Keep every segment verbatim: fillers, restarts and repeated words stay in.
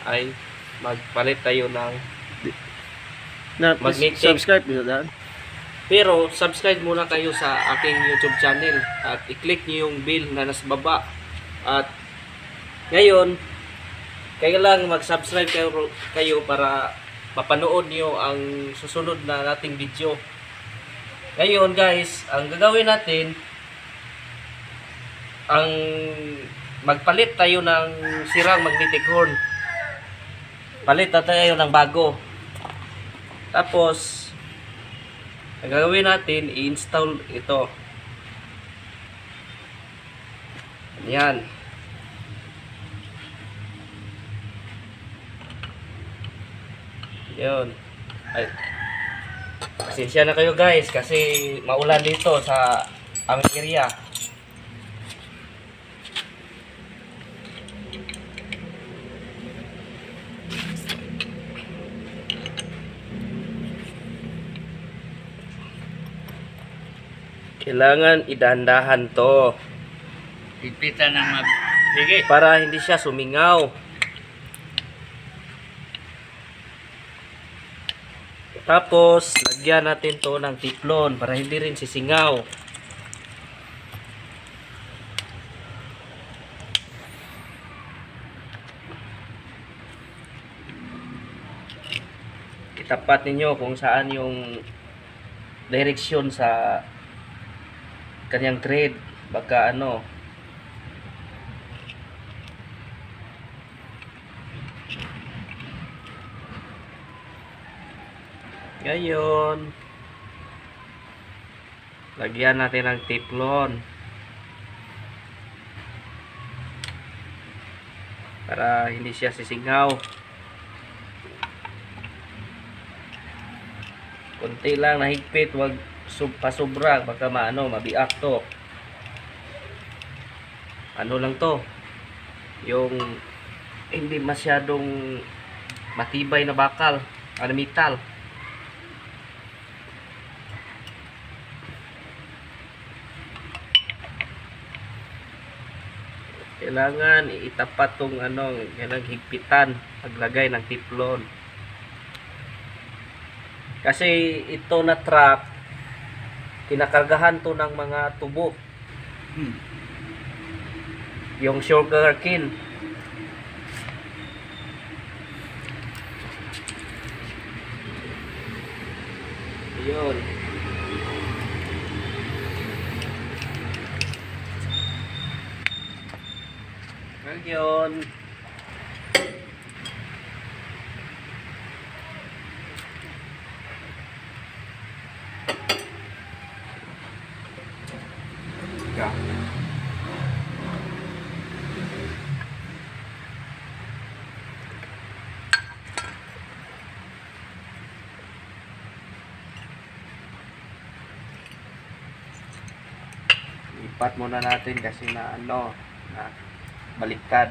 ay magpalit tayo ng Na, magnetic. subscribe nyo daan. Pero subscribe muna kayo sa aking YouTube channel at i-click niyo yung bell na nasa baba. At ngayon, kailangan mag-subscribe kayo, kayo para mapanood niyo ang susunod na nating video. Ngayon guys, ang gagawin natin, ang magpalit tayo ng sirang magnetic horn. Palit na tayo ng bago. Tapos, ang gagawin natin, i-install ito. Yan. Yun. Ay. Pasensya na kayo guys kasi maulan dito sa aming area. Kailangan idahan-dahan to. Higpitan ng mag... Sige. Para hindi siya sumingaw. Tapos, lagyan natin to ng tiplon para hindi rin sisingaw. Itapat ninyo kung saan yung direksyon sa kanyang thread, baka ano ngayon lagyan natin ng tiplon para hindi siya sisingaw. Kunti lang nahigpit, wag sub pasobra, baka maano mabiak to. Ano lang to, yung hindi masyadong matibay na bakal, ano, metal. Kailangan itapat tong ano, kailangan higpitan paglagay ng tiplon. Kasi ito na truck, kinakargahan to ng mga tubo. Hmm. Yung sugar cane. Yun. Ngayon, ipat muna natin kasi na ano, na baliktad.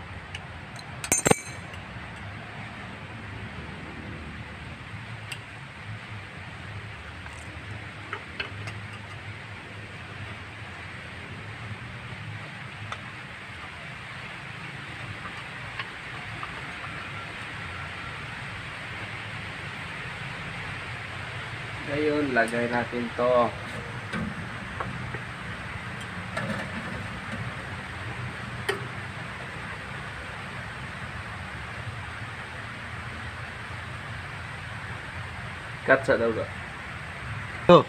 Ngayon, lagay natin to. Cut sa daw ba? Oh.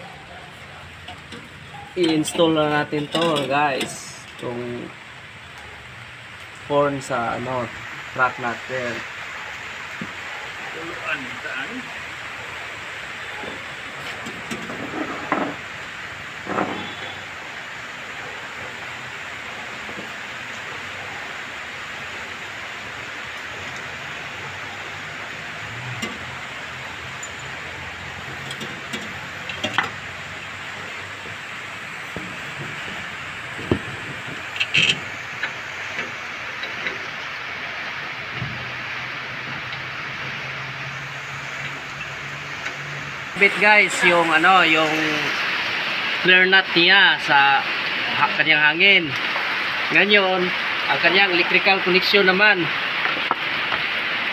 I-install na natin to guys, itong horn sa ano, truck natin. Tuluan, saan? Bit guys, yung ano, yung flare nut niya sa ha kanyang hangin. Ngayon, ang kanyang electrical connection naman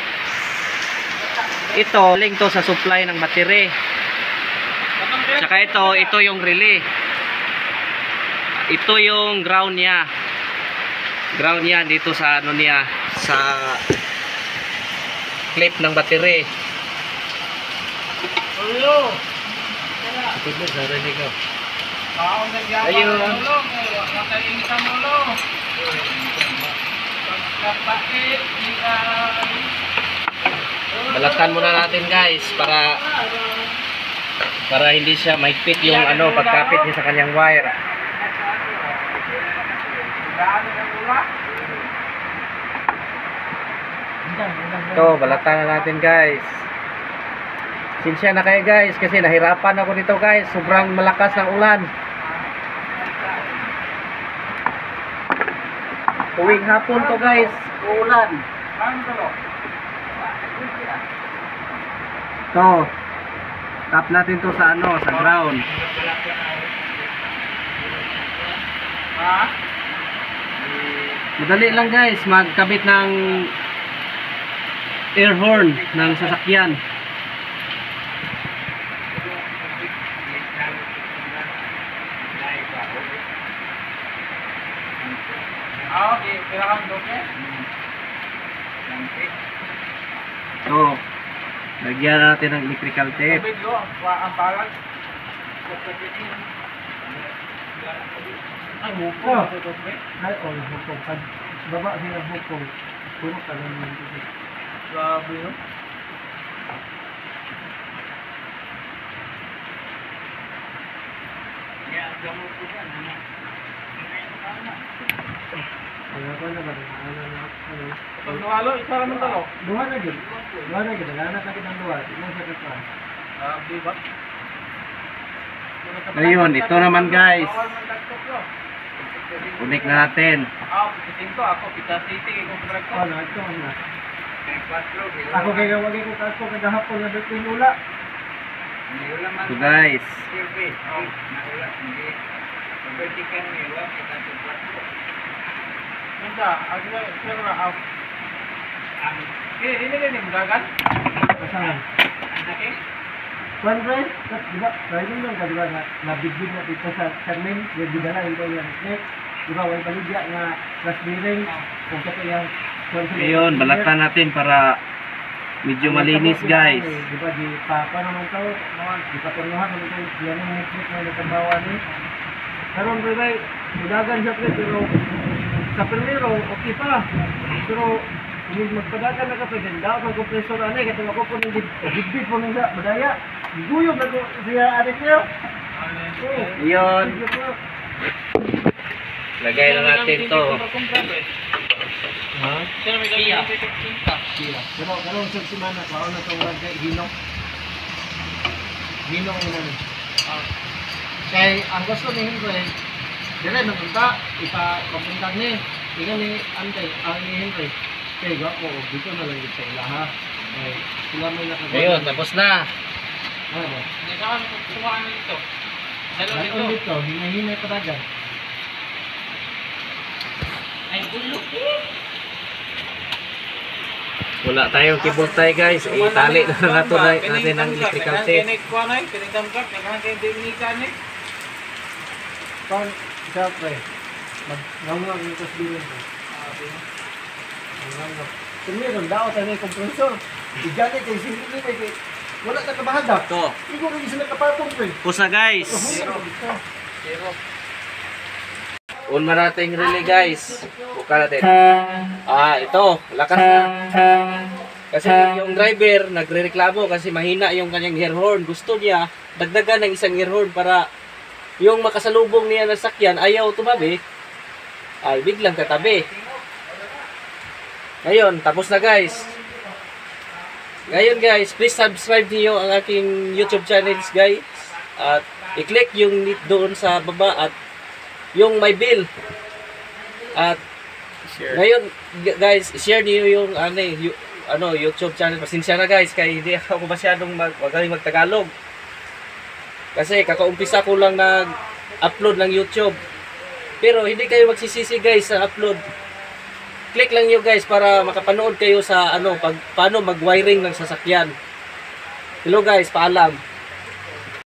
ito, link to sa supply ng battery. Tsaka ito, ito yung relay. Ito yung ground niya. Ground niya dito sa ano niya, sa clip ng battery. Ulo. Ito ba, narinig ko. Ayun. Balatan muna natin guys para para hindi siya mahigpit yung ano pagkapit niya sa kanyang wire. Ito, balatan na natin guys. Sinsya na kayo guys kasi nahirapan ako dito guys. Sobrang malakas ng ulan. Tuwing hapon to guys, uulan. Ito. Tap natin to sa ano, sa ground. Madali lang guys, magkabit ng air horn ng sasakyan. Okay, pero ang doke. So, lagyan natin ng electrical tape. Biglo ang palag. Ay, hupo. Ay, oh, hukong. Pag baba sila hukong, puro ka lang yung tubig. Grabe, no? Yeah, gamot ko yan. Ano ko na ba? Ano na? Ano? Pag nawalo, isa naman talo. Duha na yun. Duha na yun. Naghanap natin ang duha. Tignan sa kasa. Grabe ba? Ayun, ito naman guys. Connect na natin. Ako, pitin ko. Ako, pita city. Ikaw sa ko. Ano? Ito na. Ako kaya wag ko kaso kagahapon na dito yung ula. So guys, Minta, ako ba, sir na ako. Hindi, hindi na yung gagan. Kasahan. Okay? One friend, di ba? Driving lang ka, di ba? Na, nabigdig na dito sa Carmen. Yung bidala yung kaya next. Di ba? Way baligya nga last bearing. Kung sa kaya ayun, balatan natin para medyo malinis guys. Di ba? Di pa, pa naman to. Di pa turuhan naman to. Yan yung network na nagkabawa ni. Karon ba ba? Mudagan siya pre, pero sa primero, okay pa. Pero kung magpadagan na ka pa dyan, daw ng kompresor anay, kaya ako po nang bigbig po nang sa badaya. Guyog na ko siya adik niya. Oh, Ayun, lagay na natin to. ha? Sir, may gawin dito cinta. Sila. Pero karon sa semana ko na to wag kay Ginong. Ginong ina ni. Kay ang gusto ni Henry, dire nang punta ipa papuntang ni. Tingnan ni Antay, ang ni Henry. Kay ga ko dito na lang dito sa ilaha. Ay, sila may nakagawa. Ayun, tapos na. Ano ba? Hindi ka kami kukuhaan nito. Dalo Ay, nito. on dito, hinahinay pa dagan. Ay, bulok. Wala tayong cable tie guys. Itali na nato na natin ang electrical tape. Kinig ko na, kinig damkap, naghahan kayo din ni Kanik. Kon, siya pre. Mag-ngawang yung kasbirin ko. Ngawang. Kung meron, daw tayo na yung kompresor. Igani kay sili ni kay wala na kabahada. Ito, Igo rin sila kapatong pre. pusa guys. Zero. On man natin yung relay guys. Buka natin. Ah, ito. Lakas na. Kasi yung driver nagrereklamo kasi mahina yung kanyang air horn. Gusto niya dagdagan ng isang air horn para yung makasalubong niya na sakyan ayaw tumabi ay biglang katabi. Ngayon, tapos na guys. Ngayon guys, please subscribe niyo ang aking YouTube channels guys. At i-click yung link doon sa baba at yung my bill. At ngayon g- guys, share niyo yung ano, yung, ano YouTube channel. Pasensya na guys kay hindi ako masyadong mag, magaling magtagalog. Kasi kakaumpisa ko lang nag-upload ng YouTube. Pero hindi kayo magsisisi guys sa upload. Click lang niyo guys para makapanood kayo sa ano pag paano mag-wiring ng sasakyan. Hello guys, paalam.